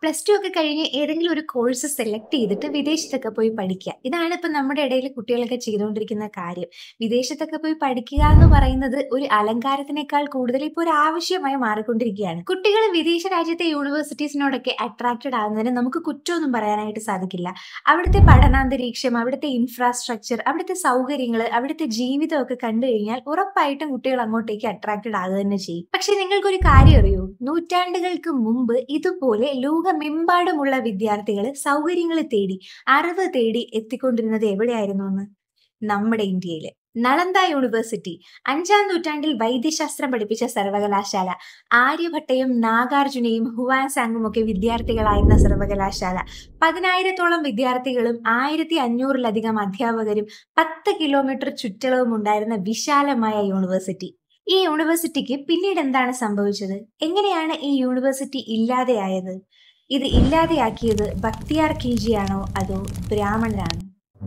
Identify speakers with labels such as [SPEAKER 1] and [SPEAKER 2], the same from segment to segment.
[SPEAKER 1] Plus two ഒക്കെ കഴിഞ്ഞ് ഏതെങ്കിലും ഒരു കോഴ്സ് സെലക്ട് ചെയ്തിട്ട് വിദേശത്തൊക്കെ പോയി പഠിക്കുക. ഇതാണ് ഇപ്പൊ നമ്മുടെ ഇടയിൽ കുട്ടികളൊക്കെ ചെയ്തുകൊണ്ടിരിക്കുന്ന കാര്യം. വിദേശത്തൊക്കെ പോയി പഠിക്കുക എന്ന് പറയുന്നത് ഒരു അലങ്കാരത്തിനേക്കാൾ കൂടുതൽ ഇപ്പൊ ഒരു ആവശ്യമായി മാറിക്കൊണ്ടിരിക്കുകയാണ്. കുട്ടികൾ വിദേശ രാജ്യത്തെ യൂണിവേഴ്സിറ്റീസിനോടൊക്കെ അട്രാക്റ്റഡ് ആകുന്നതിന് നമുക്ക് കുറ്റമൊന്നും പറയാനായിട്ട് സാധിക്കില്ല. അവിടുത്തെ പഠനാന്തരീക്ഷം, അവിടുത്തെ ഇൻഫ്രാസ്ട്രക്ചർ, അവിടുത്തെ സൗകര്യങ്ങൾ, അവിടുത്തെ ജീവിതമൊക്കെ കണ്ടു കഴിഞ്ഞാൽ ഉറപ്പായിട്ടും കുട്ടികൾ അങ്ങോട്ടേക്ക് അട്രാക്റ്റഡ് ആകുക തന്നെ ചെയ്യും. പക്ഷെ നിങ്ങൾക്കൊരു കാര്യം അറിയോ? നൂറ്റാണ്ടുകൾക്ക് മുമ്പ് ഇതുപോലെ ലോകമെമ്പാടുമുള്ള വിദ്യാർത്ഥികൾ സൗകര്യങ്ങൾ തേടി, അറിവ് തേടി എത്തിക്കൊണ്ടിരുന്നത് എവിടെയായിരുന്നു എന്ന്? നമ്മുടെ ഇന്ത്യയില്. നളന്ദ യൂണിവേഴ്സിറ്റി 5-ാം നൂറ്റാണ്ടിൽ വൈദ്യശാസ്ത്രം പഠിപ്പിച്ച സർവകലാശാല. ആര്യഭട്ടയും നാഗാർജുനയും ഹുവാൻസാങ്ങും ഒക്കെ വിദ്യാർത്ഥികളായിരുന്ന സർവകലാശാല. 10,000-ഓളം വിദ്യാർത്ഥികളും 1,500-ലധികം അധ്യാപകരും 10 കിലോമീറ്റർ ചുറ്റളവും ഉണ്ടായിരുന്ന വിശാലമായ യൂണിവേഴ്സിറ്റി. ഈ യൂണിവേഴ്സിറ്റിക്ക് പിന്നീട് എന്താണ് സംഭവിച്ചത്? എങ്ങനെയാണ് ഈ യൂണിവേഴ്സിറ്റി ഇല്ലാതെയായത്? ഇത് ഇല്ലാതെയാക്കിയത് ബക്തിയാർ ഖിൽജിയാണോ അതോ ബ്രാഹ്മണരാണോ?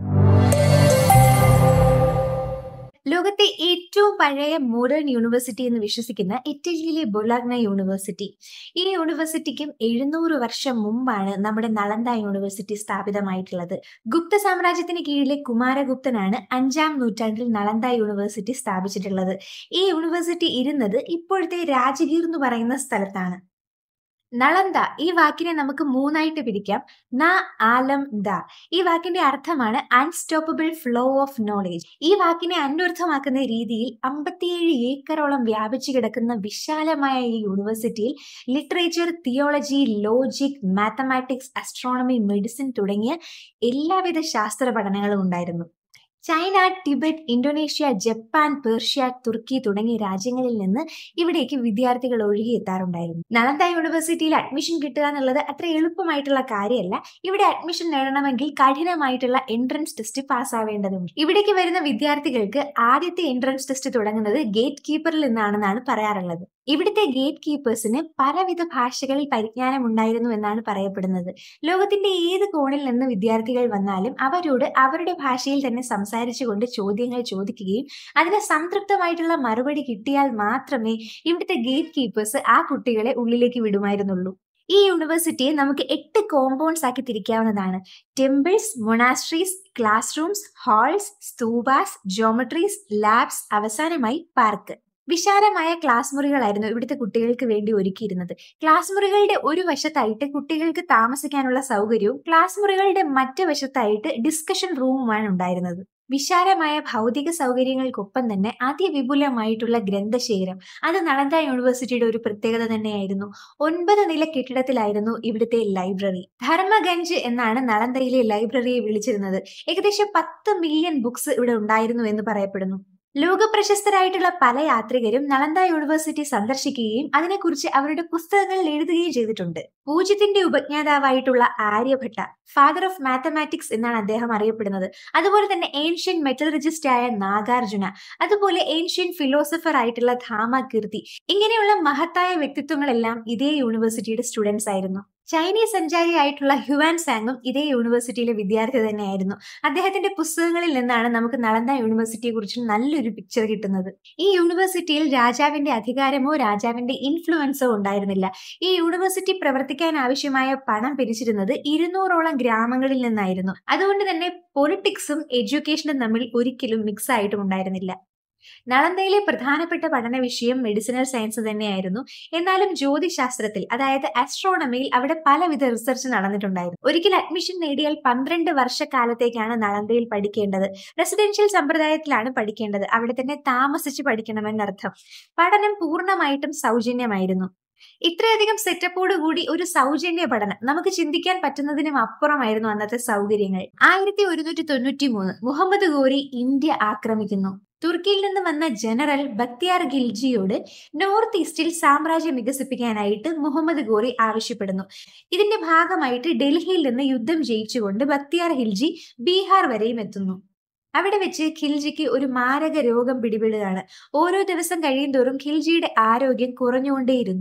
[SPEAKER 1] ലോകത്തെ ഏറ്റവും പഴയ മോഡേൺ യൂണിവേഴ്സിറ്റി എന്ന് വിശ്വസിക്കുന്ന ഇറ്റലിയിലെ ബൊളോഗ്ന യൂണിവേഴ്സിറ്റി. ഈ യൂണിവേഴ്സിറ്റിക്കും 700 വർഷം മുമ്പാണ് നമ്മുടെ നളന്ദ യൂണിവേഴ്സിറ്റി സ്ഥാപിതമായിട്ടുള്ളത്. ഗുപ്ത സാമ്രാജ്യത്തിന് കീഴിലെ കുമാരഗുപ്തനാണ് 5-ാം നൂറ്റാണ്ടിൽ നളന്ദ യൂണിവേഴ്സിറ്റി സ്ഥാപിച്ചിട്ടുള്ളത്. ഈ യൂണിവേഴ്സിറ്റി ഇരുന്നത് ഇപ്പോഴത്തെ രാജഗീർ എന്ന് പറയുന്ന സ്ഥലത്താണ്. നളന്ദ ഈ വാക്കിനെ നമുക്ക് മൂന്നായിട്ട് പിരിക്കാം. ന, ആലം, ദ. ഈ വാക്കിന്റെ അർത്ഥമാണ് അൺസ്റ്റോപ്പബിൾ ഫ്ലോ ഓഫ് നോളേജ്. ഈ വാക്കിനെ അന്വർത്ഥമാക്കുന്ന രീതിയിൽ 57 ഏക്കറോളം വ്യാപിച്ചു കിടക്കുന്ന വിശാലമായ ഈ യൂണിവേഴ്സിറ്റിയിൽ literature, theology, logic, mathematics, astronomy, medicine തുടങ്ങിയ എല്ലാവിധ ശാസ്ത്ര പഠനങ്ങളും ഉണ്ടായിരുന്നു. China, Tibet, Indonesia, Japan, Persia, തുർക്കി തുടങ്ങിയ രാജ്യങ്ങളിൽ നിന്ന് ഇവിടേക്ക് വിദ്യാർത്ഥികൾ ഒഴുകിയെത്താറുണ്ടായിരുന്നു. നളന്ദ യൂണിവേഴ്സിറ്റിയിൽ അഡ്മിഷൻ കിട്ടുക എന്നുള്ളത് അത്ര എളുപ്പമായിട്ടുള്ള കാര്യമല്ല. ഇവിടെ അഡ്മിഷൻ നേടണമെങ്കിൽ കഠിനമായിട്ടുള്ള എൻട്രൻസ് ടെസ്റ്റ് പാസ്സാവേണ്ടതുണ്ട്. ഇവിടേക്ക് വരുന്ന വിദ്യാർത്ഥികൾക്ക് ആദ്യത്തെ എൻട്രൻസ് ടെസ്റ്റ് തുടങ്ങുന്നത് ഗേറ്റ് കീപ്പറിൽ നിന്നാണെന്നാണ് പറയാറുള്ളത്. ഇവിടുത്തെ ഗേറ്റ് കീപ്പേഴ്സിന് പലവിധ ഭാഷകളിൽ പരിജ്ഞാനം ഉണ്ടായിരുന്നു എന്നാണ് പറയപ്പെടുന്നത്. ലോകത്തിന്റെ ഏത് കോണിൽ നിന്ന് വിദ്യാർത്ഥികൾ വന്നാലും അവരോട് അവരുടെ ഭാഷയിൽ തന്നെ സംസാരിച്ചുകൊണ്ട് ചോദ്യങ്ങൾ ചോദിക്കുകയും അതിന് സംതൃപ്തമായിട്ടുള്ള മറുപടി കിട്ടിയാൽ മാത്രമേ ഇവിടുത്തെ ഗേറ്റ് കീപ്പേഴ്സ് ആ കുട്ടികളെ ഉള്ളിലേക്ക് വിടുമായിരുന്നുള്ളൂ. ഈ യൂണിവേഴ്സിറ്റിയെ നമുക്ക് 8 കോമ്പൗണ്ട്സ് ആക്കി തിരിക്കാവുന്നതാണ്. Temples, monasteries, class rooms, halls, stupas, geometries, labs, അവസാനമായി പാർക്ക്. വിശാലമായ ക്ലാസ് മുറികളായിരുന്നു ഇവിടുത്തെ കുട്ടികൾക്ക് വേണ്ടി ഒരുക്കിയിരുന്നത്. ക്ലാസ് മുറികളുടെ ഒരു വശത്തായിട്ട് കുട്ടികൾക്ക് താമസിക്കാനുള്ള സൗകര്യവും ക്ലാസ് മുറികളുടെ മറ്റു വശത്തായിട്ട് ഡിസ്കഷൻ റൂമുമാണ് ഉണ്ടായിരുന്നത്. വിശാലമായ ഭൗതിക സൗകര്യങ്ങൾക്കൊപ്പം തന്നെ അതിവിപുലമായിട്ടുള്ള ഗ്രന്ഥശേഖരം, അത് നളന്ദ യൂണിവേഴ്സിറ്റിയുടെ ഒരു പ്രത്യേകത തന്നെയായിരുന്നു. 9 നില കെട്ടിടത്തിലായിരുന്നു ഇവിടുത്തെ ലൈബ്രറി. ധർമ്മഗഞ്ച് എന്നാണ് നളന്ദയിലെ ലൈബ്രറിയെ വിളിച്ചിരുന്നത്. ഏകദേശം 10 മില്യൺ ബുക്സ് ഇവിടെ ഉണ്ടായിരുന്നു എന്ന് പറയപ്പെടുന്നു. ലോകപ്രശസ്തരായിട്ടുള്ള പല യാത്രികരും നളന്ദ യൂണിവേഴ്സിറ്റി സന്ദർശിക്കുകയും അതിനെക്കുറിച്ച് അവരുടെ പുസ്തകങ്ങളിൽ എഴുതുകയും ചെയ്തിട്ടുണ്ട്. പൂജ്യത്തിന്റെ ഉപജ്ഞാതാവായിട്ടുള്ള ആര്യഭട്ട, ഫാദർ ഓഫ് മാത്തമാറ്റിക്സ് എന്നാണ് അദ്ദേഹം അറിയപ്പെടുന്നത്. അതുപോലെ തന്നെ ഏൻഷ്യൻ മെറ്റലർജിസ്റ്റ് ആയ നാഗാർജുന, അതുപോലെ ഏൻഷ്യൻ ഫിലോസഫർ ആയിട്ടുള്ള ധാമകീർത്തി, ഇങ്ങനെയുള്ള മഹത്തായ വ്യക്തിത്വങ്ങളെല്ലാം ഇതേ യൂണിവേഴ്സിറ്റിയുടെ സ്റ്റുഡൻസ് ആയിരുന്നു. ചൈനീസ് സഞ്ചാരിയായിട്ടുള്ള ഹ്യുവാൻസാങ്ങും ഇതേ യൂണിവേഴ്സിറ്റിയിലെ വിദ്യാർത്ഥി തന്നെയായിരുന്നു. അദ്ദേഹത്തിന്റെ പുസ്തകങ്ങളിൽ നിന്നാണ് നമുക്ക് നളന്ദ യൂണിവേഴ്സിറ്റിയെ കുറിച്ച് നല്ലൊരു പിക്ചർ കിട്ടുന്നത്. ഈ യൂണിവേഴ്സിറ്റിയിൽ രാജാവിന്റെ അധികാരമോ രാജാവിന്റെ ഇൻഫ്ലുവൻസോ ഉണ്ടായിരുന്നില്ല. ഈ യൂണിവേഴ്സിറ്റി പ്രവർത്തിക്കാൻ ആവശ്യമായ പണം പിരിച്ചിരുന്നത് 200ഓളം ഗ്രാമങ്ങളിൽ നിന്നായിരുന്നു. അതുകൊണ്ട് തന്നെ പൊളിറ്റിക്സും എഡ്യൂക്കേഷനും തമ്മിൽ ഒരിക്കലും മിക്സ് ആയിട്ടും ഉണ്ടായിരുന്നില്ല. നളന്ദയിലെ പ്രധാനപ്പെട്ട പഠന വിഷയം മെഡിസിനൽ സയൻസ് തന്നെയായിരുന്നു. എന്നാലും ജ്യോതിശാസ്ത്രത്തിൽ, അതായത് ആസ്ട്രോണമിയിൽ അവിടെ പലവിധ റിസർച്ച് നടന്നിട്ടുണ്ടായിരുന്നു. ഒരിക്കൽ അഡ്മിഷൻ നേടിയാൽ 12 വർഷക്കാലത്തേക്കാണ് നളന്ദയിൽ പഠിക്കേണ്ടത്. റെസിഡൻഷ്യൽ സമ്പ്രദായത്തിലാണ് പഠിക്കേണ്ടത്. അവിടെ തന്നെ താമസിച്ച് പഠിക്കണമെന്നർത്ഥം. പഠനം പൂർണ്ണമായിട്ടും സൗജന്യമായിരുന്നു. ഇത്രയധികം സെറ്റപ്പോട് കൂടി ഒരു സൗജന്യ പഠനം നമുക്ക് ചിന്തിക്കാൻ പറ്റുന്നതിനും അപ്പുറമായിരുന്നു അന്നത്തെ സൗകര്യങ്ങൾ. 1193 മുഹമ്മദ് ഗോരി ഇന്ത്യ ആക്രമിക്കുന്നു. തുർക്കിയിൽ നിന്ന് വന്ന ജനറൽ ബക്തിയാർ ഖിൽജിയോട് നോർത്ത് ഈസ്റ്റിൽ സാമ്രാജ്യം വികസിപ്പിക്കാനായിട്ട് മുഹമ്മദ് ഗോറി ആവശ്യപ്പെടുന്നു. ഇതിന്റെ ഭാഗമായിട്ട് ഡൽഹിയിൽ നിന്ന് യുദ്ധം ജയിച്ചുകൊണ്ട് ബക്തിയാർ ഖിൽജി ബീഹാർ വരെയും എത്തുന്നു. അവിടെ വെച്ച് ഖിൽജിക്ക് ഒരു മാരക രോഗം പിടിപെടുകയാണ്. ഓരോ ദിവസം കഴിയുന്തോറും ഖിൽജിയുടെ ആരോഗ്യം കുറഞ്ഞുകൊണ്ടേയിരുന്നു.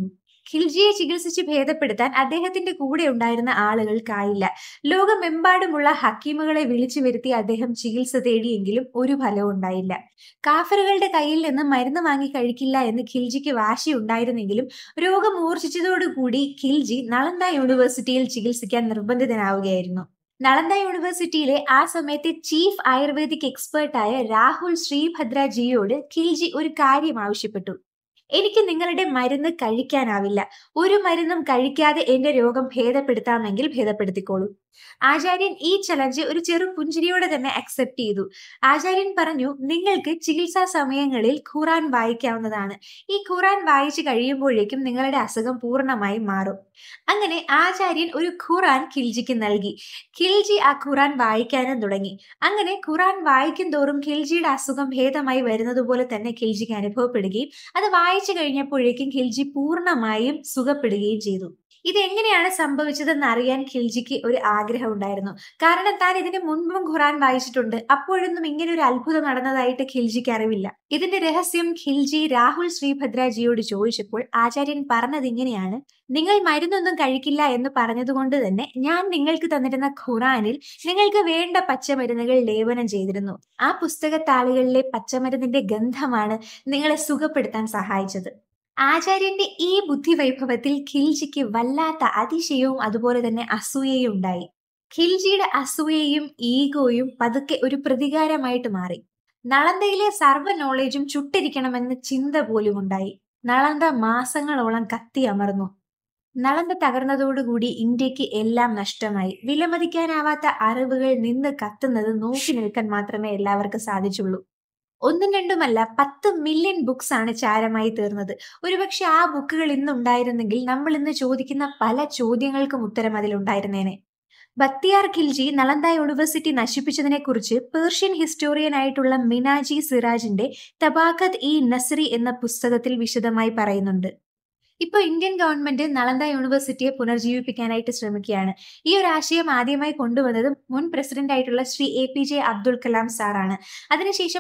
[SPEAKER 1] ഖിൽജിയെ ചികിത്സിച്ച് ഭേദപ്പെടുത്താൻ അദ്ദേഹത്തിന്റെ കൂടെ ഉണ്ടായിരുന്ന ആളുകൾക്കായില്ല. ലോകമെമ്പാടുമുള്ള ഹക്കീമുകളെ വിളിച്ചു വരുത്തി അദ്ദേഹം ചികിത്സ തേടിയെങ്കിലും ഒരു ഫലവും ഉണ്ടായില്ല. കാഫറുകളുടെ കയ്യിൽ നിന്ന് മരുന്ന് വാങ്ങി കഴിക്കില്ല എന്ന് ഖിൽജിക്ക് വാശിയുണ്ടായിരുന്നെങ്കിലും രോഗം മൂർച്ഛിച്ചതോടുകൂടി ഖിൽജി നളന്ദ യൂണിവേഴ്സിറ്റിയിൽ ചികിത്സിക്കാൻ നിർബന്ധിതനാവുകയായിരുന്നു. നളന്ദ യൂണിവേഴ്സിറ്റിയിലെ ആ സമയത്തെ ചീഫ് ആയുർവേദിക് എക്സ്പേർട്ടായ രാഹുൽ ശ്രീഭദ്രജിയോട് ഖിൽജി ഒരു കാര്യം ആവശ്യപ്പെട്ടു. എനിക്ക് നിങ്ങളുടെ മരുന്ന് കഴിക്കാനാവില്ല. ഒരു മരുന്നും കഴിക്കാതെ എന്റെ രോഗം ഭേദപ്പെടുത്താമെങ്കിൽ ഭേദപ്പെടുത്തിക്കോളൂ. ആചാര്യൻ ഈ ചലഞ്ച് ഒരു ചെറു പുഞ്ചിരിയോടെ തന്നെ അക്സെപ്റ്റ് ചെയ്തു. ആചാര്യൻ പറഞ്ഞു, നിങ്ങൾക്ക് ചികിത്സാ സമയങ്ങളിൽ ഖുറാൻ വായിക്കാവുന്നതാണ്. ഈ ഖുറാൻ വായിച്ചു കഴിയുമ്പോഴേക്കും നിങ്ങളുടെ അസുഖം പൂർണ്ണമായും മാറും. അങ്ങനെ ആചാര്യൻ ഒരു ഖുറാൻ ഖിൽജിക്ക് നൽകി. ഖിൽജി ആ ഖുറാൻ വായിക്കാനും തുടങ്ങി. അങ്ങനെ ഖുറാൻ വായിക്കും തോറും ഖിൽജിയുടെ അസുഖം ഭേദമായി വരുന്നത് പോലെ തന്നെ ഖിൽജിക്ക് അനുഭവപ്പെടുകയും അത് വായിച്ചു കഴിഞ്ഞപ്പോഴേക്കും ഖിൽജി പൂർണ്ണമായും സുഖപ്പെടുകയും ചെയ്തു. ഇതെങ്ങനെയാണ് സംഭവിച്ചതെന്ന് അറിയാൻ ഖിൽജിക്ക് ഒരു ആഗ്രഹം ഉണ്ടായിരുന്നു. കാരണം താൻ ഇതിന് മുൻപും ഖുറാൻ വായിച്ചിട്ടുണ്ട്. അപ്പോഴൊന്നും ഇങ്ങനെ ഒരു അത്ഭുതം നടന്നതായിട്ട് ഖിൽജിക്ക് അറിവില്ല. ഇതിന്റെ രഹസ്യം ഖിൽജി രാഹുൽ ശ്രീഭദ്രജിയോട് ചോദിച്ചപ്പോൾ ആചാര്യൻ പറഞ്ഞത് ഇങ്ങനെയാണ്: നിങ്ങൾ മരുന്നൊന്നും കഴിക്കില്ല എന്ന് പറഞ്ഞതുകൊണ്ട് തന്നെ ഞാൻ നിങ്ങൾക്ക് തന്നിരുന്ന ഖുറാനിൽ നിങ്ങൾക്ക് വേണ്ട പച്ചമരുന്നുകൾ ലേപനം ചെയ്തിരുന്നു. ആ പുസ്തകത്താളുകളിലെ പച്ചമരുന്നിന്റെ ഗന്ധമാണ് നിങ്ങളെ സുഖപ്പെടുത്താൻ സഹായിച്ചത്. ആചാര്യന്റെ ഈ ബുദ്ധിവൈഭവത്തിൽ ഖിൽജിക്ക് വല്ലാത്ത അതിശയവും അതുപോലെ തന്നെ അസൂയയും ഉണ്ടായി. ഖിൽജിയുടെ അസൂയയും ഈഗോയും പതുക്കെ ഒരു പ്രതികാരമായിട്ട് മാറി. നളന്ദയിലെ സർവ്വ നോളേജും ചുട്ടിരിക്കണമെന്ന ചിന്ത പോലും ഉണ്ടായി. നളന്ദ മാസങ്ങളോളം കത്തിയമർന്നു. നളന്ദ തകർന്നതോടുകൂടി ഇന്ത്യക്ക് എല്ലാം നഷ്ടമായി. വിലമതിക്കാനാവാത്ത അറിവുകൾ നിന്ന് കത്തുന്നത് നോക്കി നിൽക്കാൻ മാത്രമേ എല്ലാവർക്കും സാധിച്ചുള്ളൂ. ഒന്നും രണ്ടുമല്ല, 10 മില്യൺ ബുക്സ് ആണ് ചാരമായി തീർന്നത്. ഒരുപക്ഷെ ആ ബുക്കുകൾ ഇന്നുണ്ടായിരുന്നെങ്കിൽ നമ്മൾ ഇന്ന് ചോദിക്കുന്ന പല ചോദ്യങ്ങൾക്കും ഉത്തരം അതിലുണ്ടായിരുന്നേനെ. ബക്തിയാർ ഖിൽജി നളന്ദ യൂണിവേഴ്സിറ്റി നശിപ്പിച്ചതിനെ കുറിച്ച് പേർഷ്യൻ ഹിസ്റ്റോറിയൻ ആയിട്ടുള്ള മിനാജി സിറാജിന്റെ തബാഖത്ത് ഇ നസ്രി എന്ന പുസ്തകത്തിൽ വിശദമായി പറയുന്നുണ്ട്. ഇപ്പോൾ ഇന്ത്യൻ ഗവൺമെന്റ് നളന്ദ യൂണിവേഴ്സിറ്റിയെ പുനർജീവിപ്പിക്കാനായിട്ട് ശ്രമിക്കുകയാണ്. ഈ ഒരു ആശയം ആദ്യമായി കൊണ്ടുവന്നത് മുൻ പ്രസിഡന്റ് ആയിട്ടുള്ള ശ്രീ APJ അബ്ദുൽ കലാം സാറാണ്. അതിനുശേഷം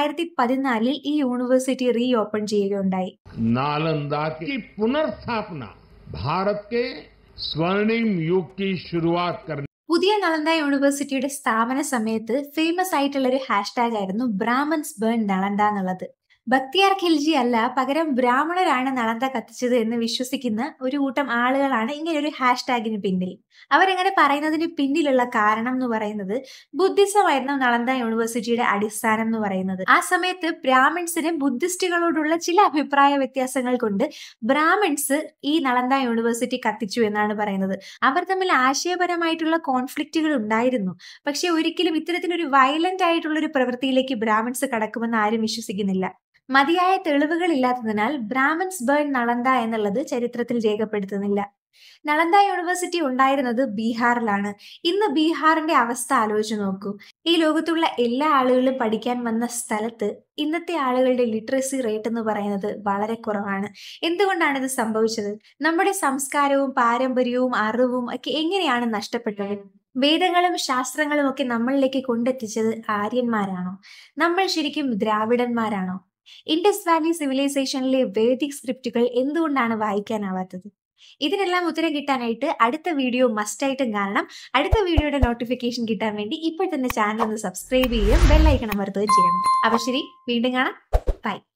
[SPEAKER 1] 2014 ഈ യൂണിവേഴ്സിറ്റി റീ ഓപ്പൺ ചെയ്യുകയുണ്ടായി.
[SPEAKER 2] नालंदा की पुनर्स्थापना भारत के स्वर्णिम युग की शुरुआत करने
[SPEAKER 1] പുതിയ നളന്ദ യൂണിവേഴ്സിറ്റിയുടെ സ്ഥാപന സമയത്ത് ഫേമസ് ആയിട്ടുള്ള ഒരു ഹാഷ്ടാഗ് ആയിരുന്നു ബ്രാഹ്മൺസ് ബേൺ നളന്ദ എന്നുള്ളത്. ബക്തിയാർ ഖിൽജി അല്ല, പകരം ബ്രാഹ്മണരാണ് നളന്ദ കത്തിച്ചത് എന്ന് വിശ്വസിക്കുന്ന ഒരു കൂട്ടം ആളുകളാണ് ഇങ്ങനെ ഒരു ഹാഷ്ടാഗിന് പിന്നിൽ. അവരങ്ങനെ പറയുന്നതിന് പിന്നിലുള്ള കാരണം എന്ന് പറയുന്നത് ബുദ്ധിസം ആയിരുന്നു നളന്ദ യൂണിവേഴ്സിറ്റിയുടെ അടിസ്ഥാനം എന്ന് പറയുന്നത്. ആ സമയത്ത് ബ്രാഹ്മിൺസിന് ബുദ്ധിസ്റ്റുകളോടുള്ള ചില അഭിപ്രായ വ്യത്യാസങ്ങൾ കൊണ്ട് ബ്രാഹ്മിൺസ് ഈ നളന്ദ യൂണിവേഴ്സിറ്റി കത്തിച്ചു എന്നാണ് പറയുന്നത്. അവർ തമ്മിൽ ആശയപരമായിട്ടുള്ള കോൺഫ്ലിക്റ്റുകൾ ഉണ്ടായിരുന്നു. പക്ഷെ ഒരിക്കലും ഇത്തരത്തിലൊരു വയലന്റ് ആയിട്ടുള്ള ഒരു പ്രവൃത്തിയിലേക്ക് ബ്രാഹ്മിൺസ് കടക്കുമെന്ന് ആരും വിശ്വസിക്കുന്നില്ല. മതിയായ തെളിവുകൾ ഇല്ലാത്തതിനാൽ ബ്രാഹ്മൺസ് ബേൺ നളന്ദ എന്നുള്ളത് ചരിത്രത്തിൽ രേഖപ്പെടുത്തുന്നില്ല. നളന്ദ യൂണിവേഴ്സിറ്റി ഉണ്ടായിരുന്നത് ബീഹാറിലാണ്. ഇന്ന് ബീഹാറിന്റെ അവസ്ഥ ആലോചിച്ച് നോക്കൂ. ഈ ലോകത്തുള്ള എല്ലാ ആളുകളും പഠിക്കാൻ വന്ന സ്ഥലത്ത് ഇന്നത്തെ ആളുകളുടെ ലിറ്ററസി റേറ്റ് എന്ന് പറയുന്നത് വളരെ കുറവാണ്. എന്തുകൊണ്ടാണ് ഇത് സംഭവിച്ചത്? നമ്മുടെ സംസ്കാരവും പാരമ്പര്യവും അറിവും ഒക്കെ എങ്ങനെയാണ് നഷ്ടപ്പെട്ടത്? വേദങ്ങളും ശാസ്ത്രങ്ങളും ഒക്കെ നമ്മളിലേക്ക് കൊണ്ടെത്തിച്ചത് ആര്യന്മാരാണോ? നമ്മൾ ശരിക്കും ദ്രാവിഡന്മാരാണോ? ഇൻഡസ് വാലി സിവിലൈസേഷനിലെ വേദിക് സ്ക്രിപ്റ്റുകൾ എന്തുകൊണ്ടാണ് വായിക്കാനാവാത്തത്? ഇതിനെല്ലാം ഉത്തരം കിട്ടാനായിട്ട് അടുത്ത വീഡിയോ മസ്റ്റായിട്ടും കാണണം. അടുത്ത വീഡിയോയുടെ നോട്ടിഫിക്കേഷൻ കിട്ടാൻ വേണ്ടി ഇപ്പോൾ തന്നെ ചാനൽ ഒന്ന് സബ്സ്ക്രൈബ് ചെയ്യുകയും ബെല്ലൈക്കൺ അമർത്തുകയും ചെയ്യണം. അപ്പൊ ശരി, വീണ്ടും കാണാം. ബൈ.